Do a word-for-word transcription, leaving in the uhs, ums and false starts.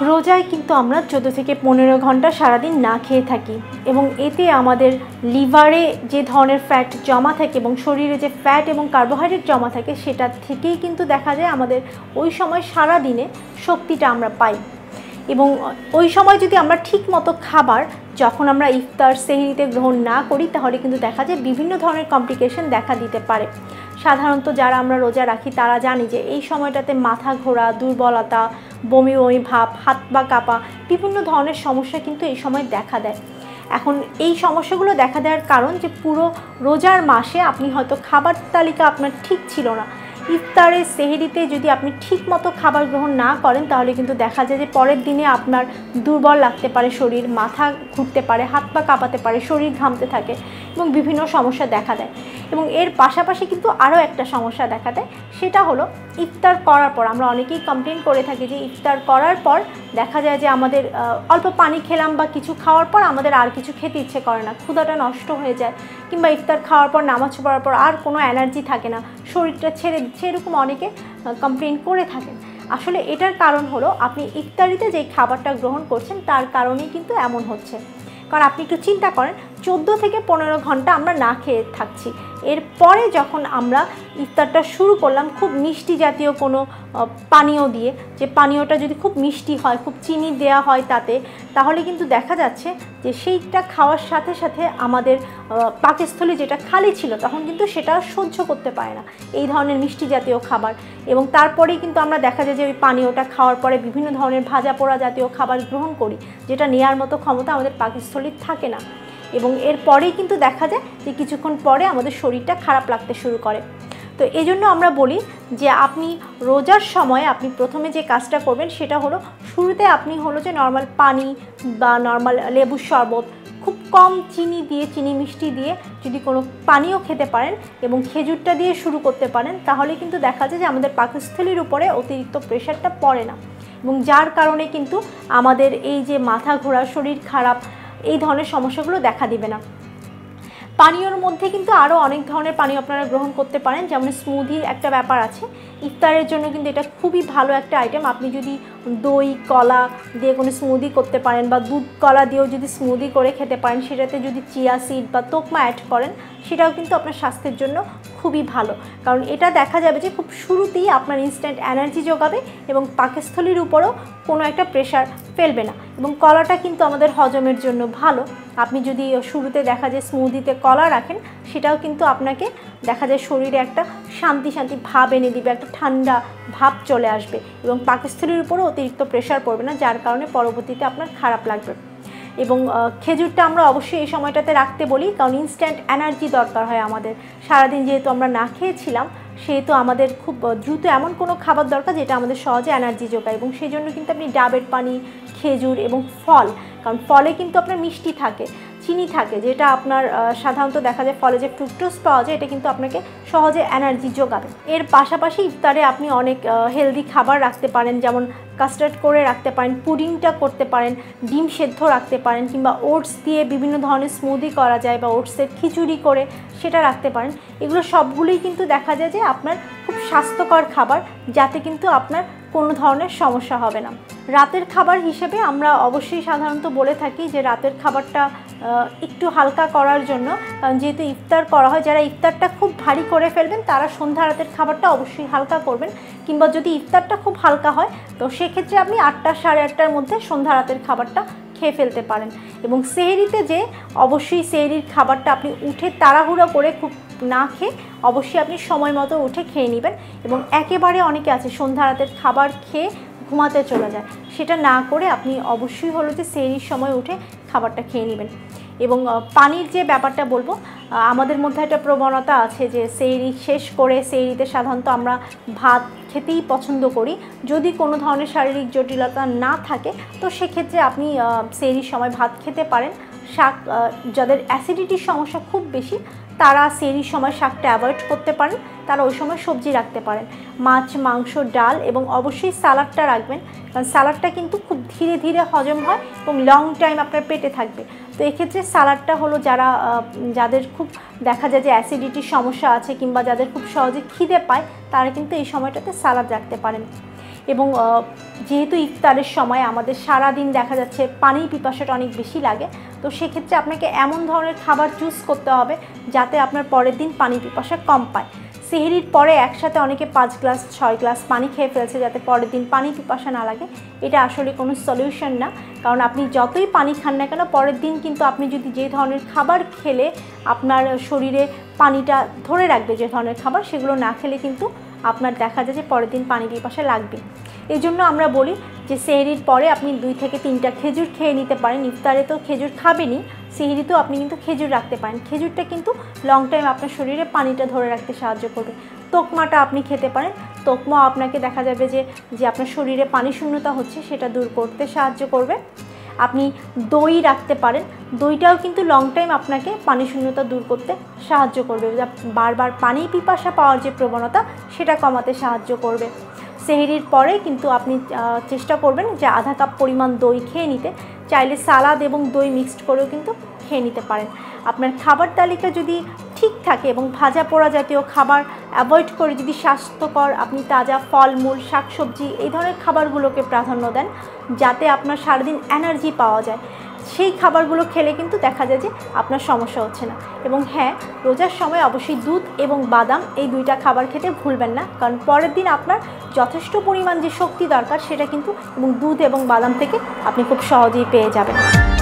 রোজায় কিন্তু আমরা চোদ্দো থেকে পনেরো ঘন্টা সারাদিন না খেয়ে থাকি এবং এতে আমাদের লিভারে যে ধরনের ফ্যাট জমা থাকে এবং শরীরে যে ফ্যাট এবং কার্বোহাইড্রেট জমা থাকে সেটা থেকেই কিন্তু দেখা যায় আমাদের ওই সময় সারা দিনে শক্তিটা আমরা পাই। এবং ওই সময় যদি আমরা ঠিক মতো খাবার যখন আমরা ইফতার সেহরিতে গ্রহণ না করি তাহলে কিন্তু দেখা যায় বিভিন্ন ধরনের কমপ্লিকেশন দেখা দিতে পারে। সাধারণত যারা আমরা রোজা রাখি তারা জানি যে এই সময়টাতে মাথা ঘোরা, দুর্বলতা, বমি বমি ভাব, হাত পা কাঁপা, বিভিন্ন ধরনের সমস্যা কিন্তু এই সময় দেখা দেয়। এখন এই সমস্যাগুলো দেখা দেওয়ার কারণ যে পুরো রোজার মাসে আপনি হয়তো খাবার তালিকা আপনার ঠিক ছিল না। ইফতারে সেহরিতে যদি আপনি ঠিক মতো খাবার গ্রহণ না করেন তাহলে কিন্তু দেখা যায় যে পরের দিনে আপনার দুর্বল লাগতে পারে শরীর, মাথা ঘুরতে পারে, হাত পা কাঁপাতে পারে, শরীর ঘামতে থাকে এবং বিভিন্ন সমস্যা দেখা দেয়। এবং এর পাশাপাশি কিন্তু আরও একটা সমস্যা দেখা দেয়, সেটা হলো ইফতার করার পর আমরা অনেকেই কমপ্লেন করে থাকি যে ইফতার করার পর দেখা যায় যে আমাদের অল্প পানি খেলাম বা কিছু খাওয়ার পর আমাদের আর কিছু খেতে ইচ্ছে করে না, ক্ষুধাটা নষ্ট হয়ে যায়, কিংবা ইফতার খাওয়ার পর নামাজ পড়ার পর আর কোনো এনার্জি থাকে না, শরীরটা ছেড়ে দিচ্ছে, এরকম অনেকে কমপ্লেন করে থাকেন। আসলে এটার কারণ হলো আপনি ইফতারিতে যেই খাবারটা গ্রহণ করছেন তার কারণেই কিন্তু এমন হচ্ছে। কারণ আপনি একটু চিন্তা করেন, চোদ্দো থেকে পনেরো ঘন্টা আমরা না খেয়ে থাকছি, এরপরে যখন আমরা ইফতারটা শুরু করলাম খুব মিষ্টি জাতীয় কোনো পানীয় দিয়ে, যে পানীয়টা যদি খুব মিষ্টি হয়, খুব চিনি দেওয়া হয় তাতে, তাহলে কিন্তু দেখা যাচ্ছে যে সেইটা খাওয়ার সাথে সাথে আমাদের পাকস্থলী যেটা খালি ছিল তখন কিন্তু সেটা সহ্য করতে পারে না এই ধরনের মিষ্টি জাতীয় খাবার। এবং তারপরেই কিন্তু আমরা দেখা যায় যে ওই পানীয়টা খাওয়ার পরে বিভিন্ন ধরনের ভাজা পোড়া জাতীয় খাবার গ্রহণ করি, যেটা নেওয়ার মতো ক্ষমতা আমাদের পাকস্থলীর থাকে না। এবং এরপরেই কিন্তু দেখা যায় যে কিছুক্ষণ পরে আমাদের শরীরটা খারাপ লাগতে শুরু করে। তো এই জন্য আমরা বলি যে আপনি রোজার সময় আপনি প্রথমে যে কাজটা করবেন সেটা হলো শুরুতে আপনি হলো যে নর্মাল পানি বা নর্মাল লেবুর শরবত, খুব কম চিনি দিয়ে, চিনি মিষ্টি দিয়ে যদি কোনো পানীয় খেতে পারেন এবং খেজুরটা দিয়ে শুরু করতে পারেন তাহলে কিন্তু দেখা যায় যে আমাদের পাকস্থলীর উপরে অতিরিক্ত প্রেশারটা পড়ে না এবং যার কারণে কিন্তু আমাদের এই যে মাথা ঘোরা, শরীর খারাপ, এই ধরনের সমস্যাগুলো দেখা দিবে না। পানীয়র মধ্যে কিন্তু আরও অনেক ধরনের পানীয় আপনারা গ্রহণ করতে পারেন, যেমন স্মুদির একটা ব্যাপার আছে। ইফতারের জন্য কিন্তু এটা খুবই ভালো একটা আইটেম। আপনি যদি দই কলা দিয়ে কোনো স্মুদি করতে পারেন বা দুধ কলা দিয়েও যদি স্মুদি করে খেতে পারেন, সেটাতে যদি চিয়া সিড বা তোকমা অ্যাড করেন সেটাও কিন্তু আপনার স্বাস্থ্যের জন্য খুবই ভালো। কারণ এটা দেখা যাবে যে খুব শুরুতেই আপনার ইনস্ট্যান্ট এনার্জি যোগাবে এবং পাকস্থলীর উপরেও কোনো একটা প্রেশার ফেলবে না। এবং কলাটা কিন্তু আমাদের হজমের জন্য ভালো। আপনি যদি শুরুতে দেখা যায় স্মুদিতে কলা রাখেন সেটাও কিন্তু আপনাকে দেখা যায় শরীরে একটা শান্তি শান্তি ভাব এনে দিবে, একটা ঠান্ডা ভাব চলে আসবে এবং পাকস্থলীর উপরও অতিরিক্ত প্রেশার পড়বে না, যার কারণে পরবর্তীতে আপনার খারাপ লাগবে। এবং খেজুরটা আমরা অবশ্যই এই সময়টাতে রাখতে বলি, কারণ ইনস্ট্যান্ট এনার্জি দরকার হয় আমাদের। সারাদিন যেহেতু আমরা না খেয়েছিলাম সেহেতু আমাদের খুব দ্রুত এমন কোনো খাবার দরকার যেটা আমাদের সহজে এনার্জি যোগায়, এবং সেই জন্য কিন্তু আপনি ডাবের পানি, খেজুর এবং ফল, কারণ ফলে কিন্তু আপনার মিষ্টি থাকে, চিনি থাকে, যেটা আপনার সাধারণত দেখা যায় ফলে যে ফ্রুক্টোজ পাওয়া যায় এটা কিন্তু আপনাকে সহজে এনার্জি যোগাবে। এর পাশাপাশি ইফতারে আপনি অনেক হেলদি খাবার রাখতে পারেন, যেমন কাস্টার্ড করে রাখতে পারেন, পুডিংটা করতে পারেন, ডিম সেদ্ধ রাখতে পারেন, কিংবা ওটস দিয়ে বিভিন্ন ধরনের স্মুদি করা যায় বা ওটসের খিচুড়ি করে সেটা রাখতে পারেন। এগুলো সবগুলোই কিন্তু দেখা যায় যে আপনার খুব স্বাস্থ্যকর খাবার, যাতে কিন্তু আপনার কোনো ধরনের সমস্যা হবে না। রাতের খাবার হিসেবে আমরা অবশ্যই সাধারণত বলে থাকি যে রাতের খাবারটা একটু হালকা করার জন্য, কারণ যেহেতু ইফতার করা হয়, যারা ইফতারটা খুব ভারী করে ফেলবেন তারা সন্ধ্যা রাতের খাবারটা অবশ্যই হালকা করবেন, কিংবা যদি ইফতারটা খুব হালকা হয় তো সেক্ষেত্রে আপনি আটটা সাড়ে আটটার মধ্যে সন্ধ্যা রাতের খাবারটা খেয়ে ফেলতে পারেন। এবং সেহরিতে যে অবশ্যই সেহরির খাবারটা আপনি উঠে তাড়াহুড়ো করে খুব না খেয়ে অবশ্যই আপনি সময় মতো উঠে খেয়ে নেবেন। এবং একেবারে অনেকে আছে সন্ধ্যা রাতের খাবার খেয়ে ঘুমাতে চলে যায়, সেটা না করে আপনি অবশ্যই হলো যে সেহরির সময় উঠে খাবারটা খেয়ে নেবেন। এবং পানির যে ব্যাপারটা বলবো, আমাদের মধ্যে একটা প্রবণতা আছে যে সেহরি শেষ করে সেহরিতে সাধারণত আমরা ভাত খেতেই পছন্দ করি, যদি কোনো ধরনের শারীরিক জটিলতা না থাকে তো সেক্ষেত্রে আপনি সেহরির সময় ভাত খেতে পারেন। শাক, যাদের অ্যাসিডিটির সমস্যা খুব বেশি তারা সেহরির সময় শাকটা অ্যাভয়েড করতে পারেন, তারা ওই সময় সবজি রাখতে পারেন, মাছ, মাংস, ডাল, এবং অবশ্যই সালাডটা রাখবেন, কারণ সালাডটা কিন্তু খুব ধীরে ধীরে হজম হয় এবং লং টাইম আপনার পেটে থাকবে। তো এক্ষেত্রে সালাডটা হলো যারা যাদের খুব দেখা যায় যে অ্যাসিডিটির সমস্যা আছে কিংবা যাদের খুব সহজে খিদে পায় তারা কিন্তু এই সময়টাতে সালাড রাখতে পারেন। এবং যেহেতু ইফতারের সময় আমাদের সারা দিন দেখা যাচ্ছে পানির পিপাসাটা অনেক বেশি লাগে, তো সেক্ষেত্রে আপনাকে এমন ধরনের খাবার চুজ করতে হবে যাতে আপনার পরের দিন পানির পিপাসা কম পায়। সেহরির পরে একসাথে অনেকে পাঁচ গ্লাস ছয় গ্লাস পানি খেয়ে ফেলছে যাতে পরের দিন পানি পিপাসা না লাগে। এটা আসলে কোনো সলিউশন না, কারণ আপনি যতই পানি খান না কেন পরের দিন কিন্তু আপনি যদি যে ধরনের খাবার খেলে আপনার শরীরে পানিটা ধরে রাখবে, যে ধরনের খাবার সেগুলো না খেলে কিন্তু আপনার দেখা যায় যে পরের দিন পানি পিপাসা লাগবে। এই জন্য আমরা বলি যে সেহরির পরে আপনি দুই থেকে তিনটা খেজুর খেয়ে নিতে পারেন। ইফতারে তো খেজুর খাবেনই, সেহরিতেও আপনি কিন্তু খেজুর রাখতে পারেন। খেজুরটা কিন্তু লং টাইম আপনার শরীরে পানিটা ধরে রাখতে সাহায্য করবে। তোকমাটা আপনি খেতে পারেন, তোকমা আপনাকে দেখা যাবে যে যে আপনার শরীরে পানি শূন্যতা হচ্ছে সেটা দূর করতে সাহায্য করবে। আপনি দই রাখতে পারেন, দইটাও কিন্তু লং টাইম আপনাকে পানি শূন্যতা দূর করতে সাহায্য করবে, বারবার পানি পিপাসা পাওয়ার যে প্রবণতা সেটা কমাতে সাহায্য করবে। সেহরির পরে কিন্তু আপনি চেষ্টা করবেন যে আধা কাপ পরিমাণ দই খেয়ে নিতে, চাইলে সালাদ এবং দই মিক্সড করেও কিন্তু খেয়ে নিতে পারেন। আপনার খাবার তালিকা যদি ঠিক থাকে এবং ভাজা পোড়া জাতীয় খাবার অ্যাভয়েড করে যদি স্বাস্থ্যকর আপনি তাজা ফলমূল শাকসবজি এই ধরনের খাবারগুলোকে প্রাধান্য দেন যাতে আপনার সারাদিন এনার্জি পাওয়া যায়, সেই খাবারগুলো খেলে কিন্তু দেখা যায় যে আপনার সমস্যা হচ্ছে না। এবং হ্যাঁ, রোজার সময় অবশ্যই দুধ এবং বাদাম এই দুইটা খাবার খেতে ভুলবেন না, কারণ পরের দিন আপনার যথেষ্ট পরিমাণ যে শক্তি দরকার সেটা কিন্তু এবং দুধ এবং বাদাম থেকে আপনি খুব সহজেই পেয়ে যাবেন।